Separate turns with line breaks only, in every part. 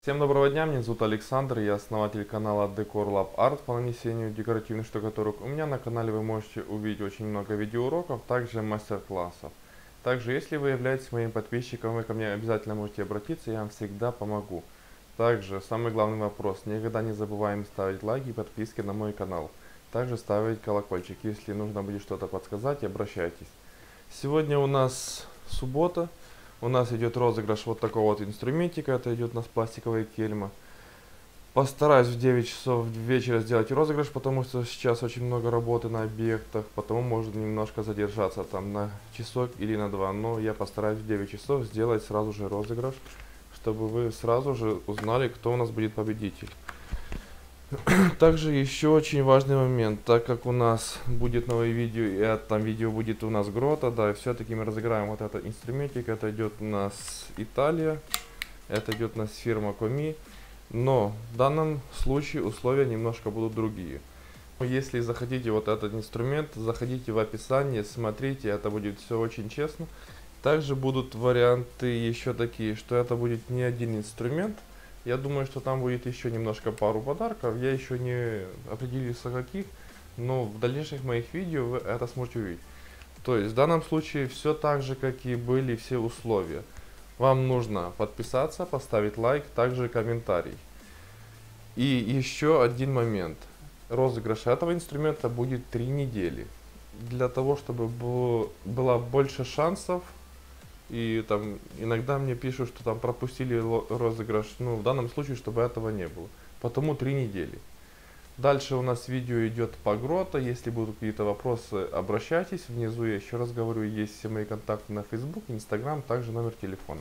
Всем доброго дня, меня зовут Александр, я основатель канала Decor Lab Art по нанесению декоративных штукатурок. У меня на канале вы можете увидеть очень много видеоуроков, также мастер-классов. Также, если вы являетесь моим подписчиком, вы ко мне обязательно можете обратиться, я вам всегда помогу. Также, самый главный вопрос, никогда не забываем ставить лайки и подписки на мой канал. Также ставить колокольчик, если нужно будет что-то подсказать, обращайтесь. Сегодня у нас суббота. У нас идет розыгрыш вот такого вот инструментика, это идет у нас пластиковая кельма. Постараюсь в 9 часов вечера сделать розыгрыш, потому что сейчас очень много работы на объектах, потому можно немножко задержаться там на часок или на два. Но я постараюсь в 9 часов сделать сразу же розыгрыш, чтобы вы сразу же узнали, кто у нас будет победитель. Также еще очень важный момент, так как у нас будет новое видео, и это видео будет у нас грота, да, все-таки мы разыграем вот этот инструментик, это идет у нас Италия, это идет у нас фирма Коми, но в данном случае условия немножко будут другие. Если захотите вот этот инструмент, заходите в описание, смотрите, это будет все очень честно. Также будут варианты еще такие, что это будет не один инструмент. Я думаю, что там будет еще немножко пару подарков. Я еще не определился каких, но в дальнейших моих видео вы это сможете увидеть. То есть в данном случае все так же, как и были все условия. Вам нужно подписаться, поставить лайк, также комментарий. И еще один момент. Розыгрыш этого инструмента будет 3 недели. Для того, чтобы было больше шансов. И там иногда мне пишут, что там пропустили розыгрыш. Ну, в данном случае, чтобы этого не было. Потому 3 недели. Дальше у нас видео идет по грота. Если будут какие-то вопросы, обращайтесь. Внизу, я еще раз говорю, есть все мои контакты на Facebook, Instagram, также номер телефона.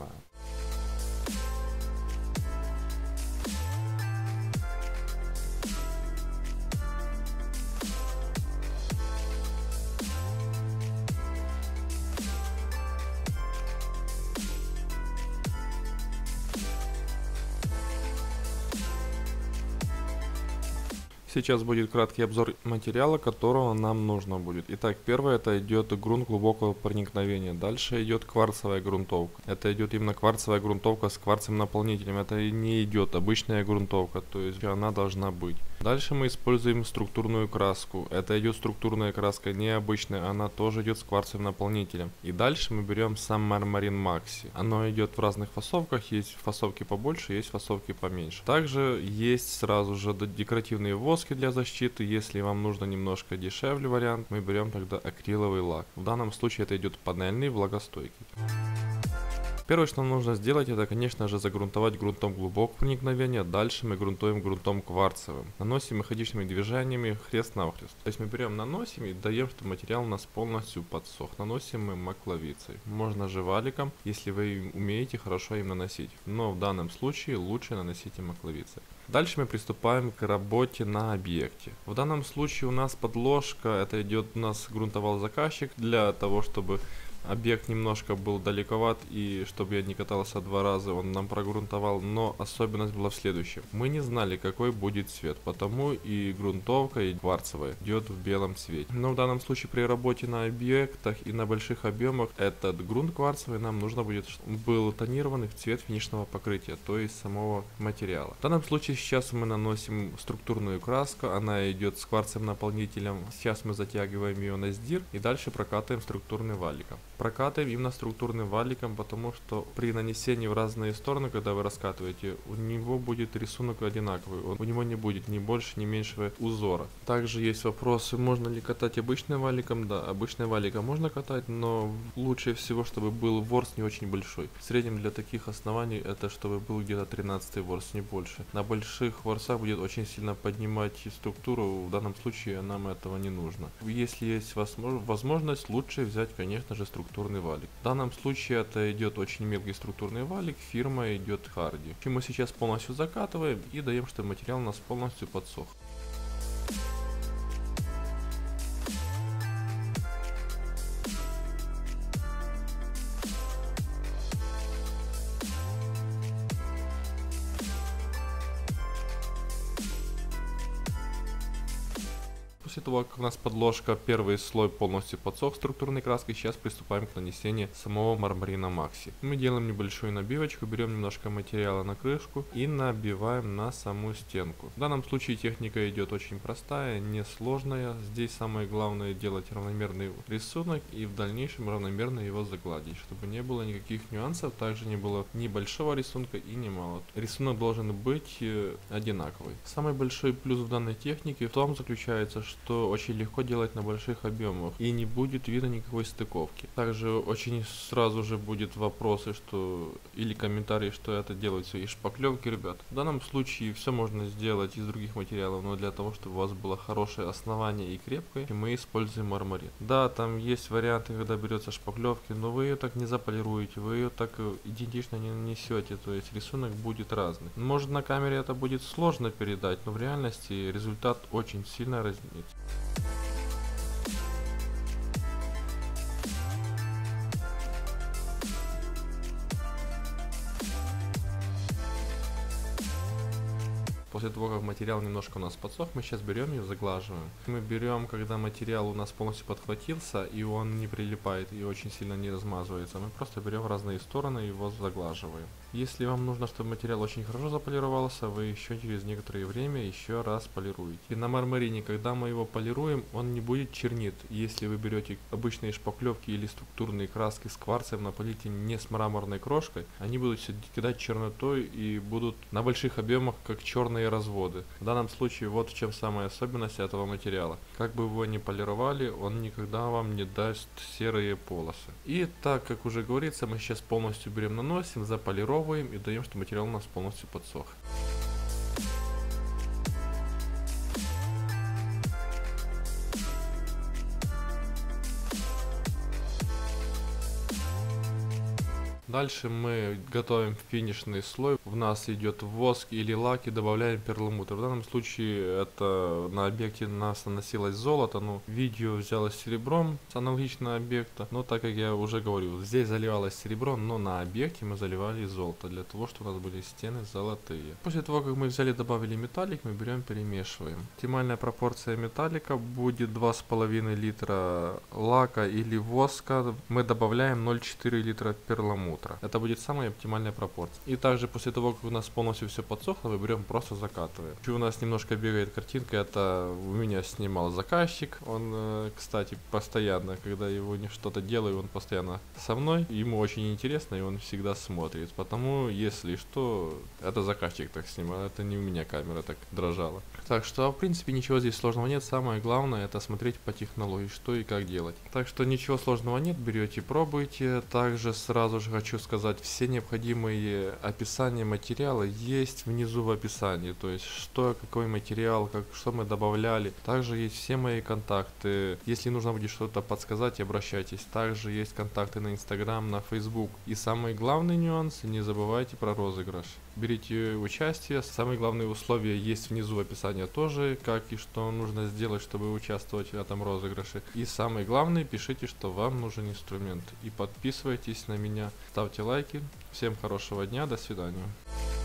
Сейчас будет краткий обзор материала, которого нам нужно будет. Итак, первое это идет грунт глубокого проникновения. Дальше идет кварцевая грунтовка. Это идет именно кварцевая грунтовка с кварцевым наполнителем. Это не идет обычная грунтовка, то есть она должна быть. Дальше мы используем структурную краску. Это идет структурная краска необычная, она тоже идет с кварцевым наполнителем. И дальше мы берем сам Мармарин Макси. Оно идет в разных фасовках, есть фасовки побольше, есть фасовки поменьше. Также есть сразу же декоративные воски для защиты. Если вам нужно немножко дешевле вариант, мы берем тогда акриловый лак. В данном случае это идет панельный, влагостойкий. Первое, что нам нужно сделать, это, конечно же, загрунтовать грунтом глубокого проникновения. Дальше мы грунтуем грунтом кварцевым. Наносим механичными движениями хрест-навхрест. То есть мы берем, наносим и даем, чтобы материал у нас полностью подсох. Наносим мы макловицей. Можно же валиком, если вы умеете хорошо им наносить. Но в данном случае лучше наносите макловицей. Дальше мы приступаем к работе на объекте. В данном случае у нас подложка, это идет у нас грунтовал заказчик для того, чтобы объект немножко был далековат, и чтобы я не катался 2 раза, он нам прогрунтовал, но особенность была в следующем. Мы не знали, какой будет цвет, потому и грунтовка, и кварцевая идет в белом цвете. Но в данном случае при работе на объектах и на больших объемах этот грунт кварцевый нам нужно будет, чтобы был тонированный в цвет финишного покрытия, то есть самого материала. В данном случае сейчас мы наносим структурную краску, она идет с кварцевым наполнителем. Сейчас мы затягиваем ее на сдир и дальше прокатываем структурным валиком. Прокатываем именно структурным валиком, потому что при нанесении в разные стороны, когда вы раскатываете, у него будет рисунок одинаковый, у него не будет ни больше, ни меньшего узора. Также есть вопросы, можно ли катать обычным валиком. Да, обычным валиком можно катать, но лучше всего, чтобы был ворс не очень большой. В среднем для таких оснований это чтобы был где-то 13 ворс, не больше. На больших ворсах будет очень сильно поднимать структуру, в данном случае нам этого не нужно. Если есть возможность, лучше взять, конечно же, структурный валик. В данном случае это идет очень мелкий структурный валик, фирма идет Hardy. Мы сейчас полностью закатываем и даем, чтобы материал у нас полностью подсох. После того, как у нас подложка, первый слой полностью подсох структурной краской, сейчас приступаем к нанесению самого мармарина Maxi. Мы делаем небольшую набивочку, берем немножко материала на крышку и набиваем на саму стенку. В данном случае техника идет очень простая, несложная. Здесь самое главное делать равномерный рисунок и в дальнейшем равномерно его загладить, чтобы не было никаких нюансов, также не было ни большого рисунка и ни малого. Рисунок должен быть одинаковый. Самый большой плюс в данной технике в том заключается, что очень легко делать на больших объемах и не будет видно никакой стыковки. Также очень сразу же будет вопросы, что или комментарии, что это делается из шпаклевки, ребят. В данном случае все можно сделать из других материалов, но для того, чтобы у вас было хорошее основание и крепкое, мы используем мармарин. Да, там есть варианты, когда берется шпаклевки, но вы ее так не заполируете, вы ее так идентично не нанесете, то есть рисунок будет разный. Может, на камере это будет сложно передать, но в реальности результат очень сильно разнится. После того, как материал немножко у нас подсох, мы сейчас берем и заглаживаем. Мы берем, когда материал у нас полностью подхватился и он не прилипает и очень сильно не размазывается, мы просто берем в разные стороны и его заглаживаем. Если вам нужно, чтобы материал очень хорошо заполировался, вы еще через некоторое время еще раз полируете. И на мармарине, когда мы его полируем, он не будет чернить. Если вы берете обычные шпаклевки или структурные краски с кварцем, наполите не с мраморной крошкой, они будут кидать чернотой и будут на больших объемах как черные разводы. В данном случае вот в чем самая особенность этого материала. Как бы вы его ни полировали, он никогда вам не даст серые полосы. И так, как уже говорится, мы сейчас полностью берем, наносим, заполировываем и даем, чтобы материал у нас полностью подсох. Дальше мы готовим финишный слой. В нас идет воск или лак и добавляем перламутр. В данном случае это на объекте нас наносилось золото, но видео взялось серебром с аналогичного объекта. Но так как я уже говорил, здесь заливалось серебро, но на объекте мы заливали золото, для того, чтобы у нас были стены золотые. После того, как мы взяли, добавили металлик, мы берем, перемешиваем. Оптимальная пропорция металлика будет 2,5 литра лака или воска. Мы добавляем 0,4 литра перламутра. Это будет самая оптимальная пропорция. И также после того, как у нас полностью все подсохло, мы берем, просто закатываем. У нас немножко бегает картинка, это у меня снимал заказчик. Он, кстати, постоянно, когда его что-то делаю, он постоянно со мной. Ему очень интересно, и он всегда смотрит. Потому, если что, это заказчик так снимал, это не у меня камера так дрожала. Так что, в принципе, ничего здесь сложного нет. Самое главное, это смотреть по технологии, что и как делать. Так что ничего сложного нет, берете, пробуйте. Также сразу же хочу сказать, все необходимые описания материала есть внизу в описании, то есть что, какой материал, что мы добавляли. Также есть все мои контакты, если нужно будет что-то подсказать, обращайтесь. Также есть контакты на Instagram, на Facebook. И самый главный нюанс, не забывайте про розыгрыш. Берите участие, самые главные условия есть внизу в описании тоже, как и что нужно сделать, чтобы участвовать в этом розыгрыше. И самое главное, пишите, что вам нужен инструмент. И подписывайтесь на меня. Ставьте лайки. Всем хорошего дня, до свидания.